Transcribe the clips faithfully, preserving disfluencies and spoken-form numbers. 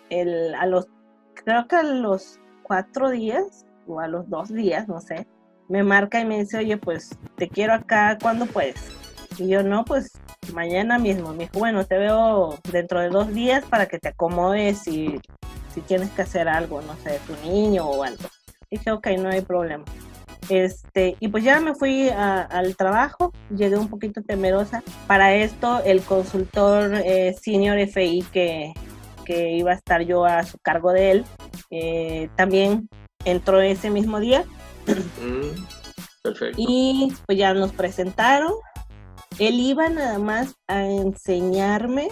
el, a los, creo que a los cuatro días o a los dos días, no sé, me marca y me dice, oye, pues te quiero acá, ¿cuándo puedes? Y yo, no, pues mañana mismo. Me dijo, bueno, te veo dentro de dos días para que te acomodes y si tienes que hacer algo, no sé, tu niño o algo. Dije, ok, no hay problema. Este, y pues ya me fui a, al trabajo, llegué un poquito temerosa. Para esto, el consultor eh, senior F I que, que iba a estar yo a su cargo de él, eh, también entró ese mismo día. Mm, perfecto. Y pues ya nos presentaron. Él iba nada más a enseñarme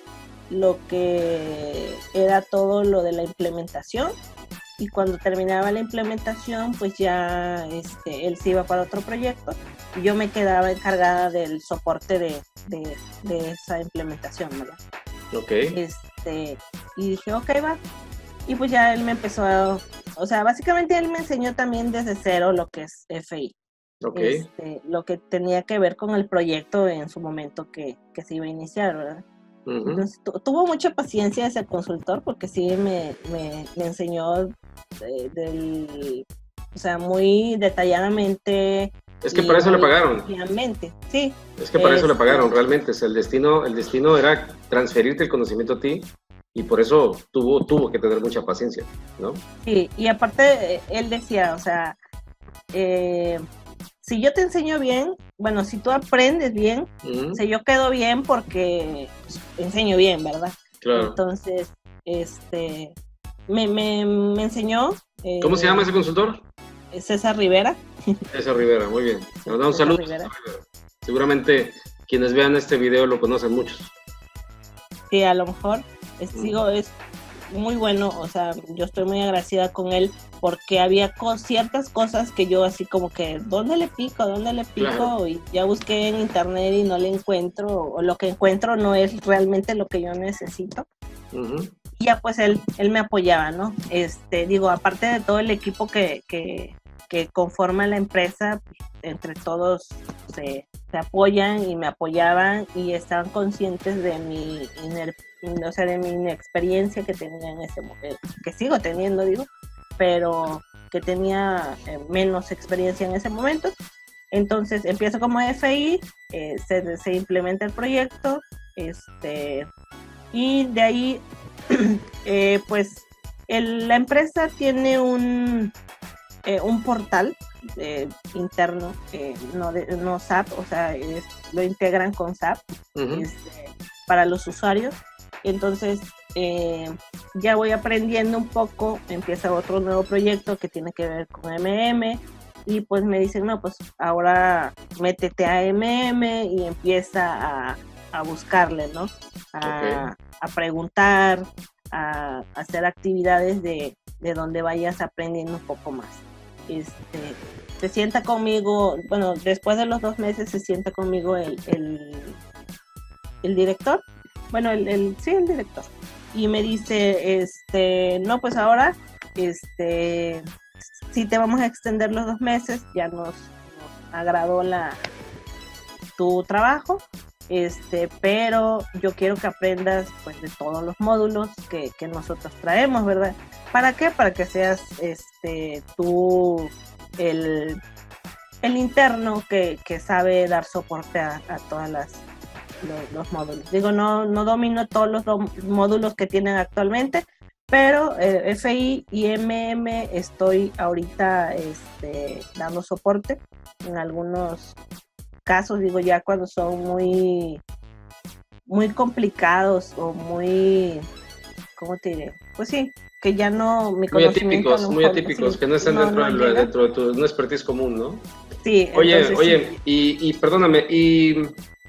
lo que era todo lo de la implementación. Y cuando terminaba la implementación, pues ya este, él se iba para otro proyecto y yo me quedaba encargada del soporte de, de, de esa implementación, ¿verdad? Ok. Este, y dije, ok, va. Y pues ya él me empezó a, o sea, básicamente él me enseñó también desde cero lo que es F I. Ok. Este, lo que tenía que ver con el proyecto en su momento que, que se iba a iniciar, ¿verdad? Uh-huh. Entonces tu, tuvo mucha paciencia ese consultor porque sí me, me, me enseñó de, del, o sea, muy detalladamente. Es que para eso le pagaron. Sí. Es que para este, eso le pagaron realmente. O sea, el destino, el destino era transferirte el conocimiento a ti y por eso tuvo, tuvo que tener mucha paciencia, ¿no? Sí, y aparte él decía, o sea, eh, si yo te enseño bien, bueno, si tú aprendes bien, uh-huh. o sea, yo quedo bien porque pues, enseño bien, ¿verdad? Claro. Entonces, este, me, me, me enseñó. Eh, ¿Cómo se llama ese consultor? César Rivera. César Rivera, muy bien. Le mandamos un saludo. Rivera. Seguramente quienes vean este video lo conocen muchos. Sí, a lo mejor. Es, uh-huh. Digo, es muy bueno, o sea, yo estoy muy agradecida con él porque había co- ciertas cosas que yo así como que, ¿dónde le pico? ¿Dónde le pico? Claro. Y ya busqué en internet y no le encuentro, o lo que encuentro no es realmente lo que yo necesito. Uh-huh. Y ya pues él, él me apoyaba, ¿no? Este, digo, aparte de todo el equipo que, que, que conforma la empresa, entre todos se, se apoyan y me apoyaban y estaban conscientes de mi iner- o sea, de mi inexperiencia que tenía en ese momento, que sigo teniendo, digo, pero que tenía eh, menos experiencia en ese momento. Entonces empiezo como F I, eh, se, se implementa el proyecto, este, y de ahí, eh, pues, el, la empresa tiene un, eh, un portal eh, interno, eh, no, de, no S A P, o sea, es, lo integran con S A P uh-huh. este, para los usuarios. Entonces, eh, ya voy aprendiendo un poco, empieza otro nuevo proyecto que tiene que ver con M M y pues me dicen, no, pues ahora métete a M M y empieza a, a buscarle, ¿no? A, okay. a preguntar, a, a hacer actividades de, de donde vayas aprendiendo un poco más. Este, se sienta conmigo, bueno, después de los dos meses se sienta conmigo el, el, el director. Bueno, el, el, sí, el director. Y me dice, este, no, pues ahora, este, sí te vamos a extender los dos meses, ya nos, nos agradó la, tu trabajo, este, pero yo quiero que aprendas, pues, de todos los módulos que, que nosotros traemos, ¿verdad? ¿Para qué? Para que seas, este, tú, el, el interno que, que sabe dar soporte a, a todas las Los, los módulos. Digo, no, no domino todos los do- módulos que tienen actualmente, pero eh, F I y M M estoy ahorita este, dando soporte en algunos casos, digo, ya cuando son muy muy complicados o muy, ¿cómo te diré? Pues sí, que ya no, mi muy conocimiento atípicos, no, muy atípicos, sí, que no están no, dentro, no de, dentro de tu no expertise común, ¿no? Sí. Oye, entonces, oye, sí. y, y perdóname, y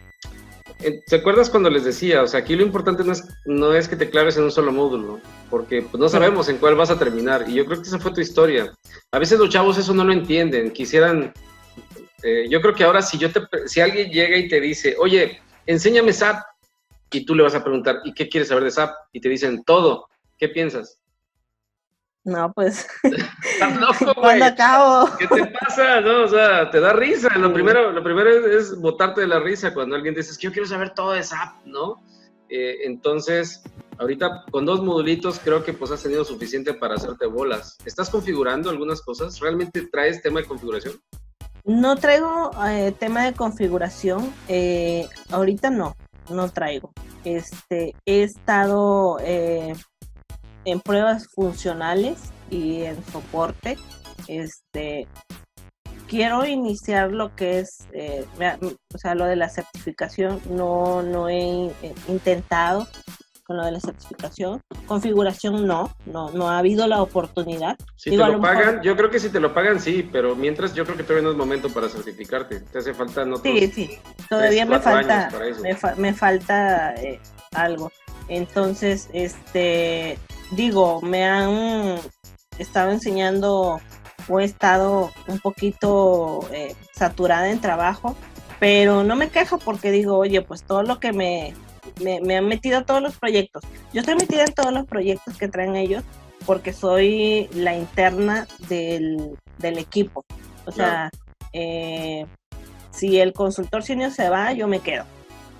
¿te acuerdas cuando les decía? O sea, aquí lo importante no es, no es que te claves en un solo módulo, porque pues, no sabemos sí. en cuál vas a terminar, y yo creo que esa fue tu historia. A veces los chavos eso no lo entienden, quisieran, eh, yo creo que ahora si, yo te, si alguien llega y te dice, oye, enséñame S A P, y tú le vas a preguntar, ¿y qué quieres saber de S A P? Y te dicen, todo, ¿qué piensas? No, pues, ¿Estás loco, ¿cuándo acabo? ¿Qué te pasa? No, o sea, te da risa. Sí. Lo primero, lo primero es, es botarte de la risa cuando alguien dice, es que yo quiero saber todo de S A P, ¿no? Eh, entonces, ahorita con dos modulitos creo que pues has tenido suficiente para hacerte bolas. ¿Estás configurando algunas cosas? ¿Realmente traes tema de configuración? No traigo eh, tema de configuración, eh, ahorita no, no traigo. Este, he estado eh, en pruebas funcionales y en soporte. Este, quiero iniciar lo que es, eh, o sea, lo de la certificación. No, no he eh, intentado con lo de la certificación. Configuración no, no, no ha habido la oportunidad. Si Digo, te lo pagan, mejor... yo creo que si te lo pagan sí, pero mientras yo creo que todavía no es momento para certificarte. Te hace falta no Sí, sí, todavía me falta, me, fa me falta eh, algo. Entonces, este, digo, me han estado enseñando o he estado un poquito eh, saturada en trabajo, pero no me quejo porque digo, oye, pues todo lo que me Me, me han metido a todos los proyectos. Yo estoy metida en todos los proyectos que traen ellos porque soy la interna del, del equipo. O sea, claro. eh, si el consultor senior se va, yo me quedo.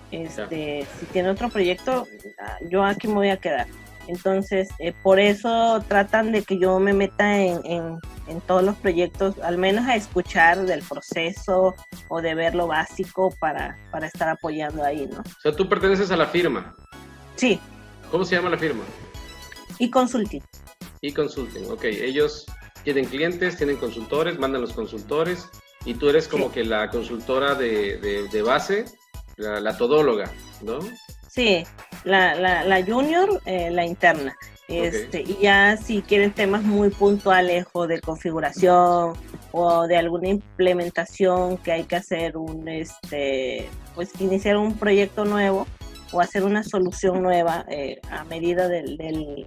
Este, si tiene otro proyecto, yo aquí me voy a quedar. Entonces, eh, por eso tratan de que yo me meta en, en, en todos los proyectos, al menos a escuchar del proceso o de ver lo básico para, para estar apoyando ahí, ¿no? O sea, tú perteneces a la firma. Sí. ¿Cómo se llama la firma? E-Consulting. E-Consulting, ok. Ellos tienen clientes, tienen consultores, mandan los consultores y tú eres como sí. que la consultora de, de, de base, la, la todóloga, ¿no? Sí, la, la, la junior, eh, la interna. Este, okay. Y ya si quieren temas muy puntuales o de configuración o de alguna implementación que hay que hacer un, este, pues iniciar un proyecto nuevo o hacer una solución nueva eh, a medida del, del,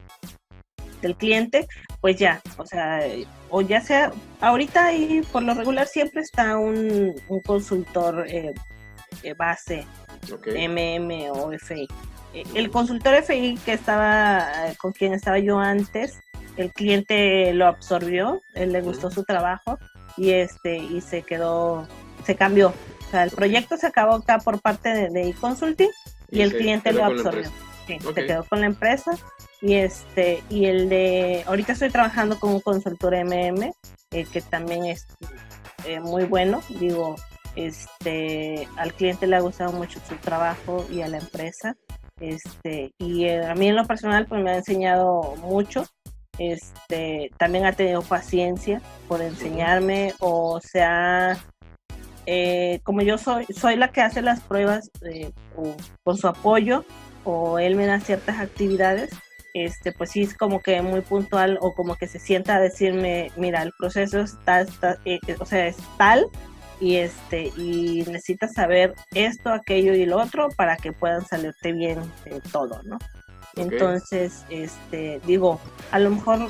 del cliente, pues ya, o sea, o ya sea, ahorita y por lo regular siempre está un, un consultor eh, eh, base. Okay. M M o F I. El consultor F I que estaba con quien estaba yo antes, el cliente lo absorbió, él le gustó su trabajo y este y se quedó, se cambió. O sea, el proyecto se acabó acá por parte de, de E-Consulting y, y el cliente lo absorbió. Sí, okay. Se quedó con la empresa y este y el de ahorita estoy trabajando con un consultor M M eh, que también es eh, muy bueno, digo. Este, al cliente le ha gustado mucho su trabajo y a la empresa, este, y eh, a mí en lo personal pues me ha enseñado mucho, este, también ha tenido paciencia por enseñarme, o sea, eh, como yo soy, soy la que hace las pruebas eh, o, con su apoyo, o él me da ciertas actividades, este, pues sí es como que muy puntual, o como que se sienta a decirme, mira, el proceso está, está eh, o sea, es tal, y este y necesitas saber esto, aquello y lo otro para que puedan salirte bien eh, todo, ¿no? Okay. Entonces, este digo, a lo mejor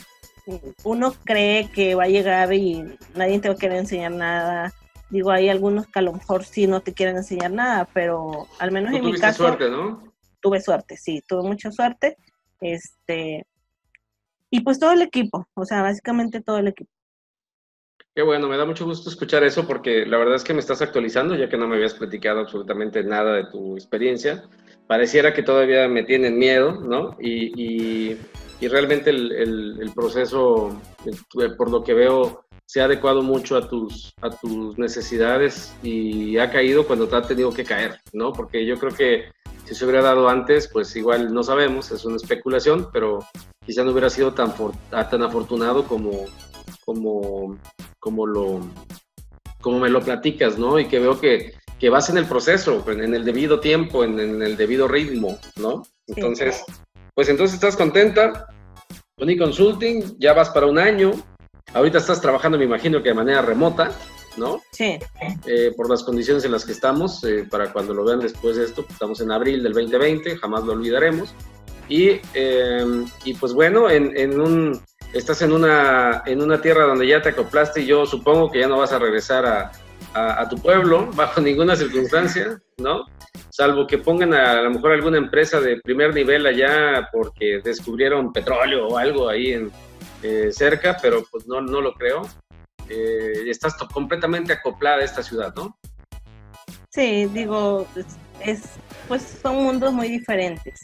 uno cree que va a llegar y nadie te va a querer enseñar nada. Digo, hay algunos que a lo mejor sí no te quieren enseñar nada, pero al menos en mi caso suerte, ¿no? Tuve suerte, sí, tuve mucha suerte. Este y pues todo el equipo, o sea, básicamente todo el equipo. Qué bueno, me da mucho gusto escuchar eso porque la verdad es que me estás actualizando, ya que no me habías platicado absolutamente nada de tu experiencia. Pareciera que todavía me tienen miedo, ¿no? Y, y, y realmente el, el, el proceso, por lo que veo, se ha adecuado mucho a tus, a tus necesidades y ha caído cuando te ha tenido que caer, ¿no? Porque yo creo que si se hubiera dado antes, pues igual no sabemos, es una especulación, pero quizá no hubiera sido tan, for, tan afortunado como... como, como, lo, como me lo platicas, ¿no? Y que veo que, que vas en el proceso, en el debido tiempo, en, en el debido ritmo, ¿no? Entonces, sí. Pues entonces estás contenta con E-Consulting, ya vas para un año, ahorita estás trabajando, me imagino que de manera remota, ¿no? Sí. Eh, por las condiciones en las que estamos, eh, para cuando lo vean después de esto, estamos en abril del veinte veinte, jamás lo olvidaremos. Y, eh, y pues bueno, en, en un... Estás en una, en una tierra donde ya te acoplaste y yo supongo que ya no vas a regresar a, a, a tu pueblo bajo ninguna circunstancia, ¿no? Salvo que pongan a, a lo mejor alguna empresa de primer nivel allá porque descubrieron petróleo o algo ahí en, eh, cerca, pero pues no, no lo creo. Eh, estás completamente acoplada a esta ciudad, ¿no? Sí, digo, es, es, pues son mundos muy diferentes.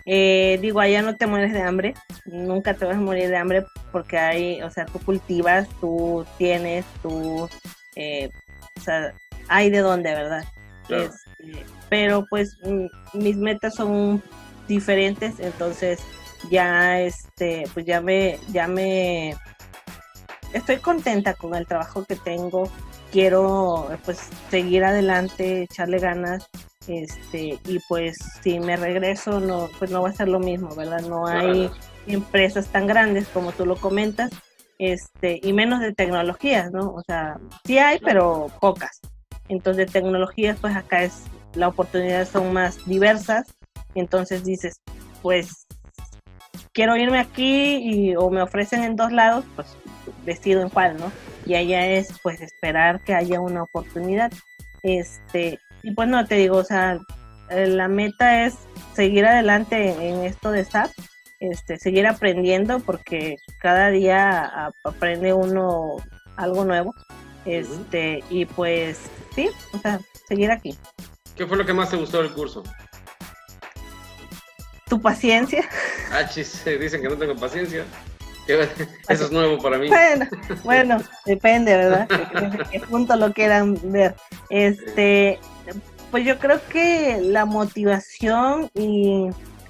Eh, digo, allá no te mueres de hambre, nunca te vas a morir de hambre porque hay, o sea, tú cultivas, tú tienes, tú, eh, o sea, hay de dónde, ¿verdad? Claro. Este, pero pues m- mis metas son diferentes, entonces ya, este, pues ya me, ya me, estoy contenta con el trabajo que tengo, quiero pues seguir adelante, echarle ganas, este, y pues si me regreso no, pues no va a ser lo mismo, ¿verdad? No hay Claro. empresas tan grandes como tú lo comentas, este, y menos de tecnologías, ¿no? O sea, sí hay, pero pocas. Entonces, de tecnologías, pues acá es, las oportunidades son más diversas, entonces dices, pues quiero irme aquí y, o me ofrecen en dos lados, pues decido en cuál, ¿no? Y allá es pues esperar que haya una oportunidad. Este, y pues no te digo, o sea, eh, la meta es seguir adelante en esto de S A P, este, seguir aprendiendo porque cada día a- aprende uno algo nuevo. Este, uh-huh. Y pues sí, o sea, seguir aquí. ¿Qué fue lo que más te gustó del curso? Tu paciencia. Ah, chis, dicen que no tengo paciencia. Eso es nuevo para mí. Bueno, bueno, depende, ¿verdad? Desde qué punto lo quieran ver. Este, pues yo creo que la motivación y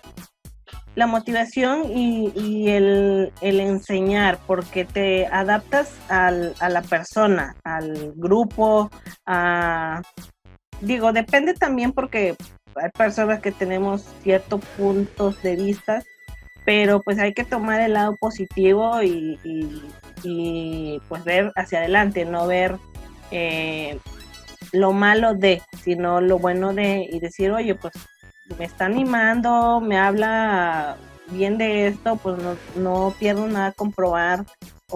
la motivación y, y el, el enseñar, porque te adaptas al, a la persona, al grupo, a, digo, depende también porque hay personas que tenemos ciertos puntos de vista, pero pues hay que tomar el lado positivo y, y, y pues ver hacia adelante, no ver eh, lo malo de, sino lo bueno de, y decir, oye, pues me está animando, me habla bien de esto, pues no, no pierdo nada con probar,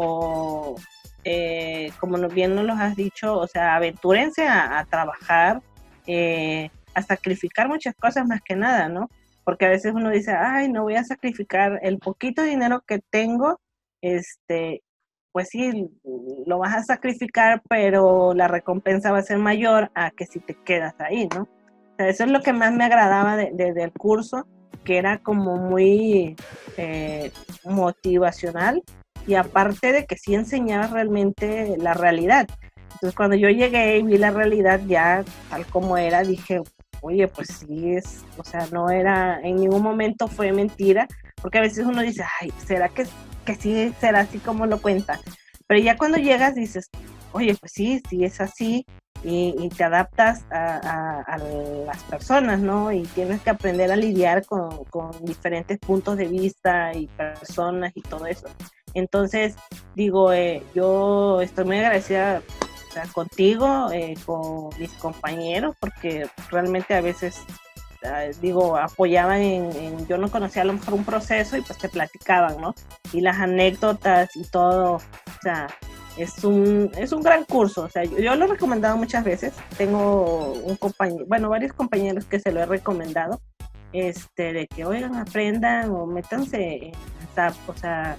o eh, como bien nos lo has dicho, o sea, aventúrense a, a trabajar, eh, a sacrificar muchas cosas más que nada, ¿no? Porque a veces uno dice, ay, no voy a sacrificar el poquito dinero que tengo, este, pues sí, lo vas a sacrificar, pero la recompensa va a ser mayor a que si te quedas ahí, ¿no? O sea, eso es lo que más me agradaba de, de, del curso, que era como muy eh, motivacional, y aparte de que sí enseñaba realmente la realidad. Entonces cuando yo llegué y vi la realidad ya tal como era, dije, oye, pues sí es, o sea, no era, en ningún momento fue mentira, porque a veces uno dice, ay, ¿será que, que sí será así como lo cuenta? Pero ya cuando llegas dices, oye, pues sí, sí es así, y, y te adaptas a, a, a las personas, ¿no? Y tienes que aprender a lidiar con, con diferentes puntos de vista y personas y todo eso. Entonces, digo, eh, yo estoy muy agradecida, o sea, contigo, eh, con mis compañeros, porque realmente a veces, eh, digo, apoyaban en, en, yo no conocía a lo mejor un proceso y pues te platicaban, ¿no? Y las anécdotas y todo, o sea, es un, es un gran curso, o sea, yo, yo lo he recomendado muchas veces, tengo un compañero, bueno, varios compañeros que se lo he recomendado, este, de que, oigan, aprendan o métanse en S A P, o sea,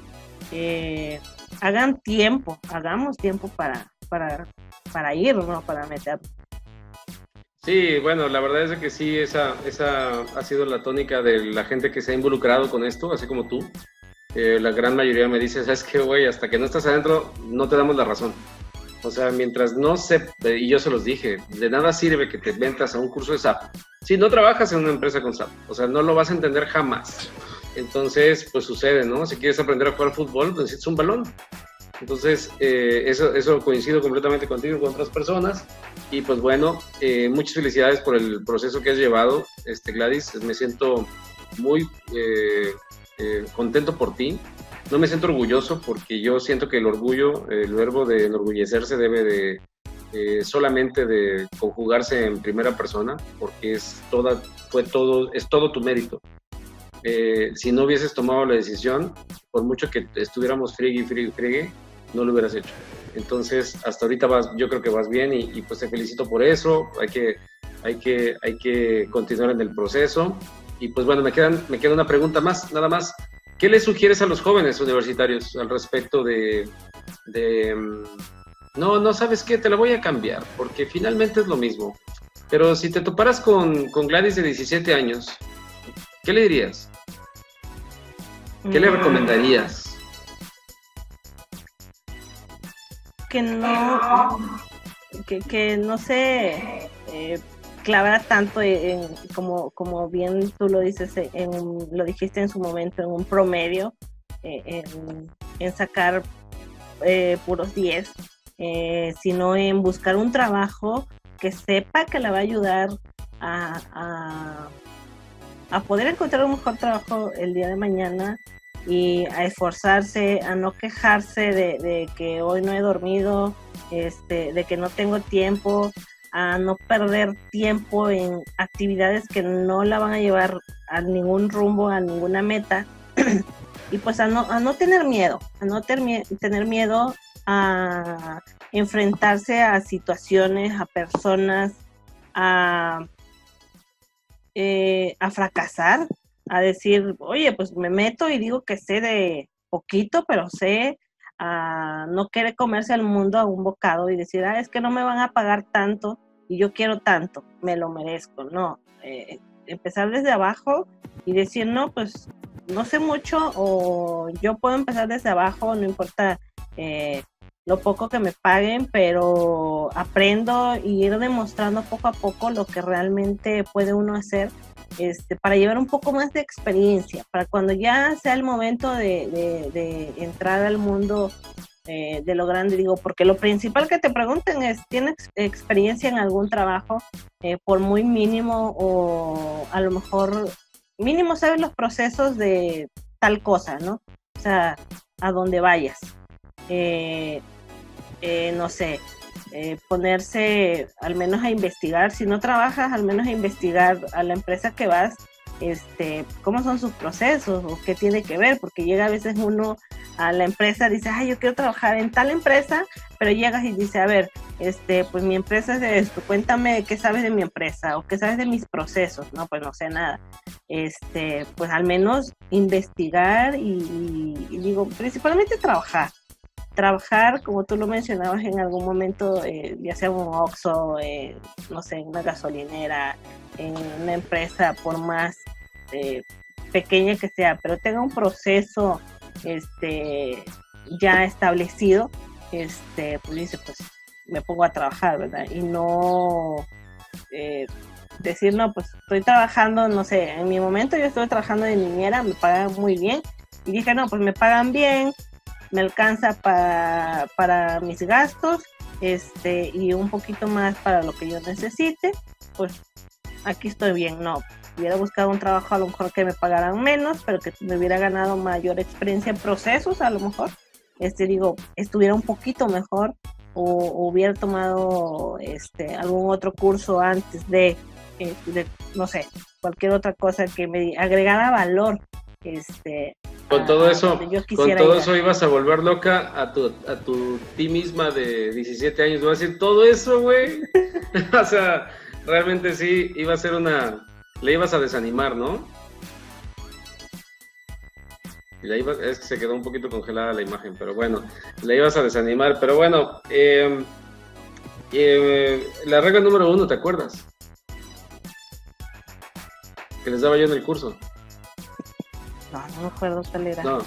eh, hagan tiempo, hagamos tiempo para, para, para ir, ¿no? Para meter. Sí, bueno, la verdad es que sí, esa, esa ha sido la tónica de la gente que se ha involucrado con esto, así como tú. Eh, la gran mayoría me dice, ¿sabes qué, güey? Hasta que no estás adentro, no te damos la razón. O sea, mientras no se... Y yo se los dije, de nada sirve que te metas a un curso de S A P si no trabajas en una empresa con S A P. O sea, no lo vas a entender jamás. Entonces, pues sucede, ¿no? Si quieres aprender a jugar fútbol, necesitas un balón. Entonces, eh, eso, eso coincido completamente contigo y con otras personas. Y pues bueno, eh, muchas felicidades por el proceso que has llevado, este, Gladys. Me siento muy eh, eh, contento por ti. No me siento orgulloso porque yo siento que el orgullo, el verbo de enorgullecerse debe de eh, solamente de conjugarse en primera persona, porque es toda, fue todo, es todo tu mérito. Eh, si no hubieses tomado la decisión, por mucho que estuviéramos friegue y friegue, friegue, no lo hubieras hecho. Entonces, hasta ahorita vas, yo creo que vas bien y, y pues te felicito por eso. Hay que, hay que, hay que continuar en el proceso. Y pues bueno, me, quedan, me queda una pregunta más, nada más. ¿Qué le sugieres a los jóvenes universitarios al respecto de, de no, no sabes qué, te la voy a cambiar, porque finalmente es lo mismo? Pero si te toparas con, con Gladys de diecisiete años, ¿qué le dirías? ¿Qué le recomendarías? Que no, que, que no se eh, clavara tanto en, como, como bien tú lo dices, en, lo dijiste en su momento, en un promedio, eh, en, en sacar eh, puros diez, eh, sino en buscar un trabajo que sepa que le va a ayudar a, a, a poder encontrar un mejor trabajo el día de mañana y a esforzarse, a no quejarse de, de que hoy no he dormido, este, de que no tengo tiempo, a no perder tiempo en actividades que no la van a llevar a ningún rumbo, a ninguna meta, y pues a no, a no tener miedo, a no ter, tener miedo a enfrentarse a situaciones, a personas, a, eh, a fracasar, a decir, oye, pues me meto y digo que sé de poquito, pero sé, a no querer comerse al mundo a un bocado y decir, ah, es que no me van a pagar tanto y yo quiero tanto, me lo merezco. No, eh, empezar desde abajo y decir, no, pues no sé mucho o yo puedo empezar desde abajo, no importa eh, lo poco que me paguen, pero aprendo y ir demostrando poco a poco lo que realmente puede uno hacer. Este, para llevar un poco más de experiencia, para cuando ya sea el momento de, de, de entrar al mundo eh, de lo grande, digo, porque lo principal que te pregunten es, ¿tienes experiencia en algún trabajo? Eh, por muy mínimo o a lo mejor mínimo sabes los procesos de tal cosa, ¿no? O sea, a donde vayas. Eh, eh, no sé, Eh, ponerse al menos a investigar, si no trabajas, al menos a investigar a la empresa que vas, este, cómo son sus procesos o qué tiene que ver, porque llega a veces uno a la empresa, dice, ay, yo quiero trabajar en tal empresa, pero llegas y dice, a ver, este, pues mi empresa es de esto, cuéntame qué sabes de mi empresa o qué sabes de mis procesos. No, pues no sé nada. Este, pues al menos investigar y, y, y digo, principalmente trabajar. Trabajar, como tú lo mencionabas en algún momento, eh, ya sea un Oxxo, eh, no sé, en una gasolinera, en una empresa, por más eh, pequeña que sea, pero tenga un proceso este, ya establecido, este, pues dice, pues me pongo a trabajar, ¿verdad? Y no eh, decir, no, pues estoy trabajando, no sé, en mi momento yo estuve trabajando de niñera, me pagan muy bien, y dije, no, pues me pagan bien, me alcanza para, para mis gastos este, y un poquito más para lo que yo necesite, pues aquí estoy bien. No, hubiera buscado un trabajo a lo mejor que me pagaran menos, pero que me hubiera ganado mayor experiencia en procesos, a lo mejor, este, digo, estuviera un poquito mejor o, o hubiera tomado este, algún otro curso antes de, eh, de, no sé, cualquier otra cosa que me agregara valor. Este, con todo a, eso, a con todo ir. eso ibas a volver loca a tu, a tu ti misma de diecisiete años, voy a decir todo eso, güey. O sea, realmente sí, iba a ser una, le ibas a desanimar, ¿no? La iba, es que se quedó un poquito congelada la imagen, pero bueno, le ibas a desanimar, pero bueno, eh, eh, la regla número uno, ¿te acuerdas? Que les daba yo en el curso. No, no me acuerdo cuál era. No.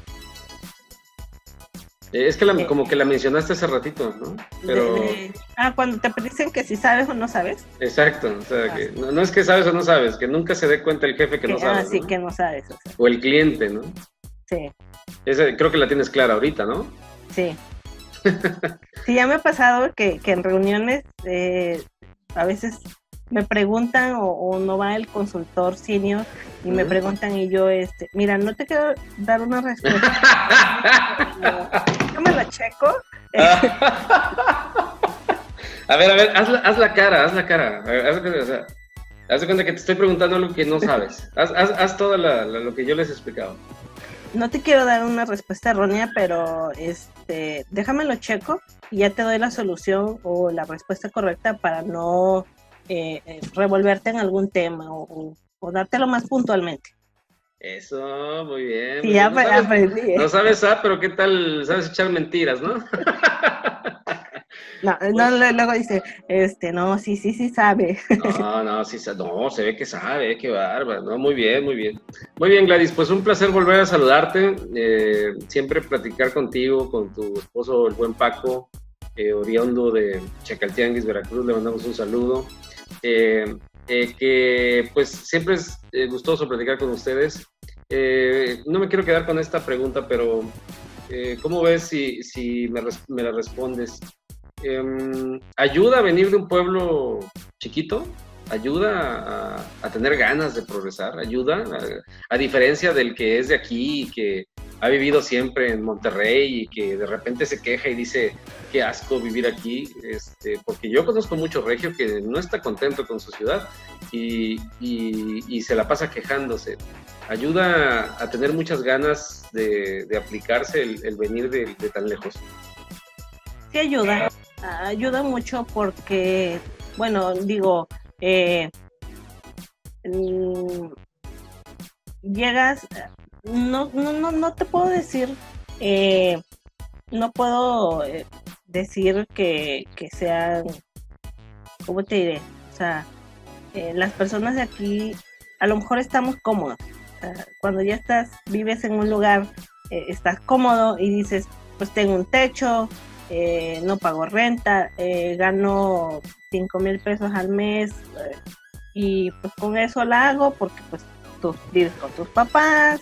Eh, es que la, como que la mencionaste hace ratito, ¿no? Pero... De, de, ah, cuando te dicen que si sabes o no sabes. Exacto, o sea, ah, que no, no es que sabes o no sabes, que nunca se dé cuenta el jefe que, que no sabe. Ah, sí, ¿no? que no sabes. O sea. O el cliente, ¿no? Sí. Ese, creo que la tienes clara ahorita, ¿no? Sí. Sí, ya me ha pasado que, que en reuniones eh, a veces me preguntan o, o no va el consultor senior y uh-huh. me preguntan y yo, este, mira, no te quiero dar una respuesta. Yo me la checo. A ver, a ver, haz la, haz la cara, haz la cara. A ver, haz, o sea, haz de cuenta que te estoy preguntando algo que no sabes. Haz, haz, haz todo la, la, lo que yo les he explicado. No te quiero dar una respuesta errónea, pero este, déjame lo checo y ya te doy la solución o la respuesta correcta para no eh, revolverte en algún tema o, o dártelo más puntualmente. Eso, muy bien. Sí, muy ya bien. No sabes, aprendí. ¿eh? No sabes, ah, pero qué tal, sabes echar mentiras, ¿no? No, Pues, no, luego dice, este, no, sí, sí, sí sabe. no, no, sí, sa- no, se ve que sabe, qué bárbaro, no, muy bien, muy bien. Muy bien, Gladys, pues un placer volver a saludarte, eh, siempre platicar contigo, con tu esposo, el buen Paco, eh, oriundo de Chacaltianguis, Veracruz, le mandamos un saludo. Eh, eh, que pues siempre es eh, gustoso platicar con ustedes. Eh, no me quiero quedar con esta pregunta, pero eh, ¿cómo ves si, si me, res- me la respondes? Eh, ¿Ayuda a venir de un pueblo chiquito? ¿Ayuda a, a tener ganas de progresar? ¿Ayuda? A, a diferencia del que es de aquí y que ha vivido siempre en Monterrey y que de repente se queja y dice, qué asco vivir aquí, este, porque yo conozco mucho regio que no está contento con su ciudad y, y, y se la pasa quejándose. ¿Ayuda a tener muchas ganas de, de aplicarse el, el venir de, de tan lejos? Sí ayuda, ayuda mucho porque, bueno, digo, eh, mm, llegas, no, no, no, no te puedo decir, eh, no puedo eh, decir que, que sean, ¿cómo te diré? O sea, eh, las personas de aquí a lo mejor estamos cómodos. O sea, cuando ya estás, vives en un lugar, eh, estás cómodo y dices, pues tengo un techo, eh, no pago renta, eh, gano cinco mil pesos al mes eh, y pues con eso la hago porque pues tú vives con tus papás,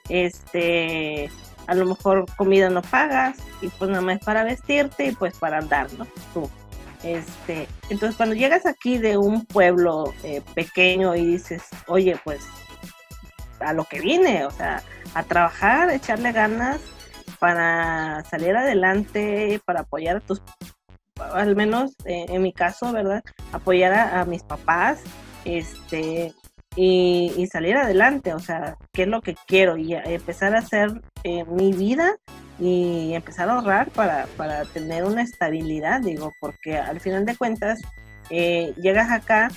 este, a lo mejor comida no pagas y pues nada más es para vestirte y pues para andar, ¿no? Tú. Este, entonces cuando llegas aquí de un pueblo eh, pequeño y dices, oye, pues a lo que vine, o sea, a trabajar, echarle ganas para salir adelante, para apoyar a tus, al menos eh, en mi caso, ¿verdad? Apoyar a, a mis papás, este, y, y salir adelante, o sea, qué es lo que quiero y a, empezar a hacer eh, mi vida y empezar a ahorrar para, para tener una estabilidad, digo, porque al final de cuentas eh, llegas acá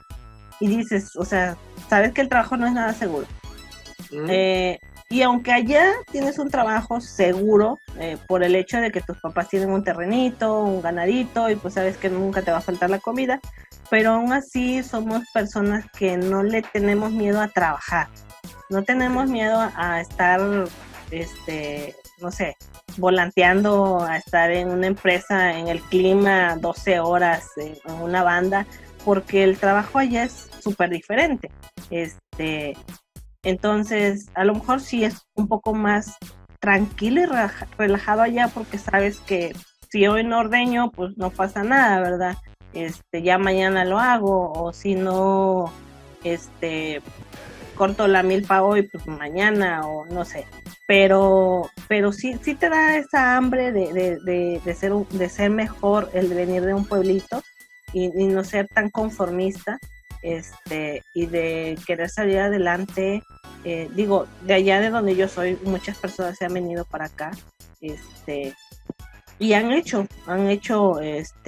y dices, o sea, sabes que el trabajo no es nada seguro. Mm. Eh, y aunque allá tienes un trabajo seguro, eh, por el hecho de que tus papás tienen un terrenito, un ganadito, y pues sabes que nunca te va a faltar la comida, pero aún así somos personas que no le tenemos miedo a trabajar, no tenemos miedo a estar, este, no sé, volanteando, a estar en una empresa en el clima doce horas en una banda, porque el trabajo allá es súper diferente. Este, entonces, a lo mejor sí es un poco más tranquilo y relajado allá porque sabes que si hoy no ordeño, pues no pasa nada, ¿verdad? Este, ya mañana lo hago, o si no, este, corto la milpa hoy, pues mañana, o no sé. Pero, pero sí, sí te da esa hambre de, de, de, de, ser, un, de ser mejor el venir de un pueblito y, y no ser tan conformista, este, y de querer salir adelante. Eh, digo, de allá de donde yo soy, muchas personas se han venido para acá, este, y han hecho, han hecho,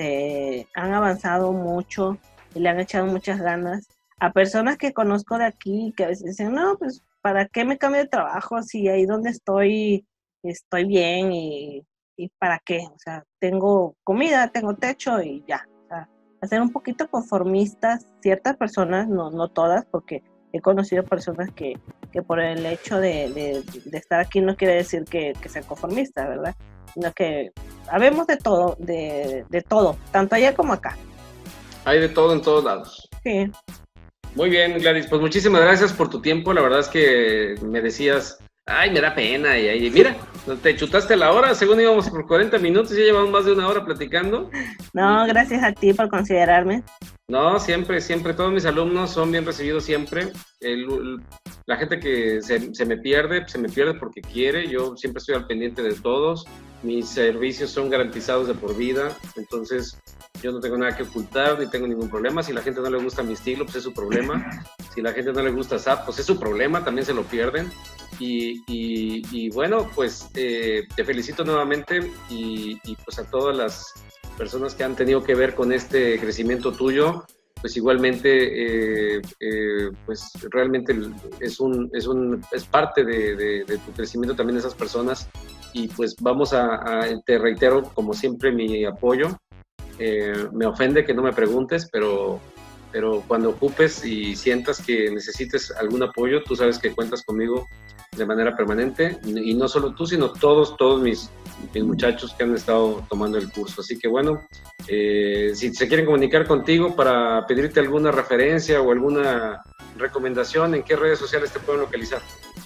este, han avanzado mucho, y le han echado muchas ganas a personas que conozco de aquí, que a veces dicen, no, pues, ¿para qué me cambio de trabajo si ahí donde estoy, estoy bien y, y para qué? O sea, tengo comida, tengo techo y ya. O sea, hacer un poquito conformistas ciertas personas, no, no todas, porque he conocido personas que, que por el hecho de, de, de estar aquí no quiere decir que, que sean conformistas, ¿verdad? Sino que habemos de todo, de, de todo, tanto allá como acá. Hay de todo en todos lados. Sí. Muy bien, Gladys, pues muchísimas gracias por tu tiempo. La verdad es que me decías, ay, me da pena. Y ahí, mira, te chutaste la hora, según íbamos por cuarenta minutos, ya llevamos más de una hora platicando. No, gracias a ti por considerarme. No, siempre, siempre, todos mis alumnos son bien recibidos siempre. El, el, la gente que se, se me pierde, se me pierde porque quiere. Yo siempre estoy al pendiente de todos. Mis servicios son garantizados de por vida, entonces yo no tengo nada que ocultar, ni tengo ningún problema. Si la gente no le gusta mi estilo, pues es su problema. Si la gente no le gusta S A P, pues es su problema, también se lo pierden. Y, y, y bueno, pues eh, te felicito nuevamente y, y pues a todas las personas que han tenido que ver con este crecimiento tuyo, pues igualmente, eh, eh, pues realmente es, un, es, un, es parte de, de, de tu crecimiento también esas personas. Y pues vamos a, a, te reitero como siempre mi apoyo eh, me ofende que no me preguntes, pero, pero cuando ocupes y sientas que necesites algún apoyo, tú sabes que cuentas conmigo de manera permanente, y no solo tú, sino todos, todos mis, mis muchachos que han estado tomando el curso. Así que bueno, eh, si se quieren comunicar contigo para pedirte alguna referencia o alguna recomendación, ¿en qué redes sociales te pueden localizar?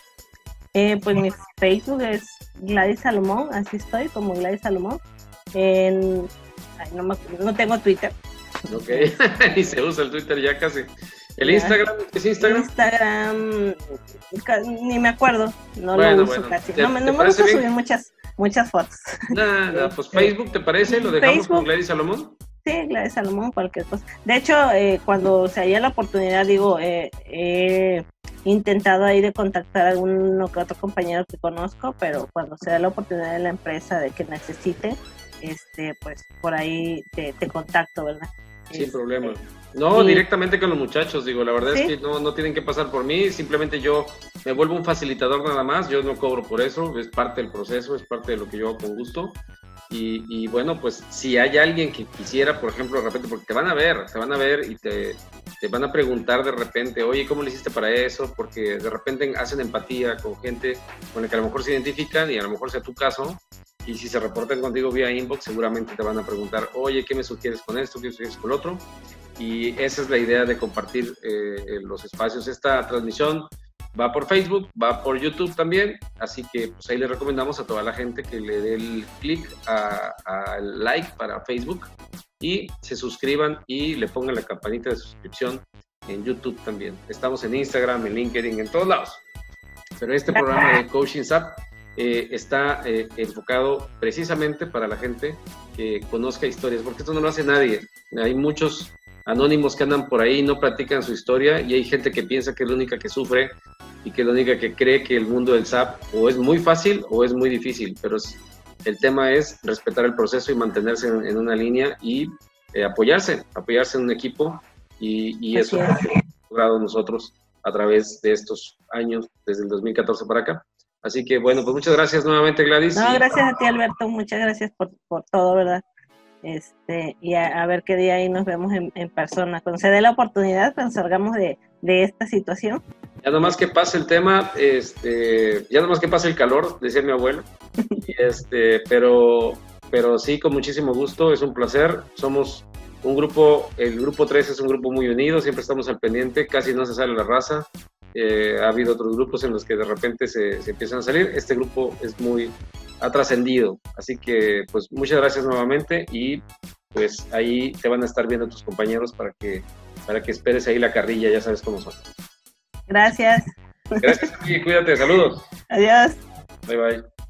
Eh, pues mi Facebook es Gladys Salomón, así estoy, como Gladys Salomón. En, ay, no, me, no tengo Twitter. Ok, y se usa el Twitter ya casi. ¿El ya. Instagram? ¿Qué es Instagram? Instagram, ni me acuerdo, no bueno, lo uso bueno. casi. ¿Te, no, no me gusta bien? subir muchas, muchas fotos. Nada, pues Facebook, ¿te parece? ¿Lo dejamos Facebook, con Gladys Salomón? Sí, Gladys Salomón, cualquier cosa. De hecho, eh, cuando se haya la oportunidad, digo, eh, he intentado ahí de contactar a alguno que otro compañero que conozco, pero cuando se da la oportunidad de la empresa de que necesite, este, pues por ahí te, te contacto, ¿verdad? Sin este, problema. No, sí. directamente con los muchachos, digo, la verdad ¿Sí? es que no, no tienen que pasar por mí, simplemente yo me vuelvo un facilitador nada más, yo no cobro por eso, es parte del proceso, es parte de lo que yo hago con gusto. Y, y bueno, pues si hay alguien que quisiera, por ejemplo, de repente, porque te van a ver, te van a ver y te, te van a preguntar de repente, oye, ¿cómo le hiciste para eso? Porque de repente hacen empatía con gente con la que a lo mejor se identifican y a lo mejor sea tu caso. Y si se reportan contigo vía inbox, seguramente te van a preguntar, oye, ¿qué me sugieres con esto? ¿Qué me sugieres con lo otro? Y esa es la idea de compartir eh, los espacios. Esta transmisión va por Facebook, va por YouTube también, así que pues ahí le recomendamos a toda la gente que le dé el clic al like para Facebook y se suscriban y le pongan la campanita de suscripción en YouTube también. Estamos en Instagram, en LinkedIn, en todos lados. Pero este programa de Coaching S A P eh, está eh, enfocado precisamente para la gente que conozca historias, porque esto no lo hace nadie. Hay muchos anónimos que andan por ahí y no practican su historia, y hay gente que piensa que es la única que sufre y que es la única que cree que el mundo del S A P o es muy fácil o es muy difícil, pero es, el tema es respetar el proceso y mantenerse en, en una línea y eh, apoyarse, apoyarse en un equipo, y, y eso es lo que hemos logrado nosotros a través de estos años, desde el dos mil catorce para acá. Así que bueno, pues muchas gracias nuevamente, Gladys. No, gracias a ti, Alberto, muchas gracias por, por todo, ¿verdad? Este, y a, a ver qué día ahí nos vemos en, en persona, cuando se dé la oportunidad, cuando salgamos de, de esta situación. Ya nomás que pase el tema, este, ya nomás que pase el calor, decía mi abuelo, este, pero, pero sí, con muchísimo gusto, es un placer. Somos un grupo, el grupo tres es un grupo muy unido, siempre estamos al pendiente, casi no se sale la raza. Eh, ha habido otros grupos en los que de repente se, se empiezan a salir. Este grupo es muy, ha trascendido, así que pues muchas gracias nuevamente, y pues ahí te van a estar viendo tus compañeros para que, para que esperes ahí la carrilla, ya sabes cómo son. Gracias. Gracias a ti, cuídate, saludos. Adiós. Bye bye.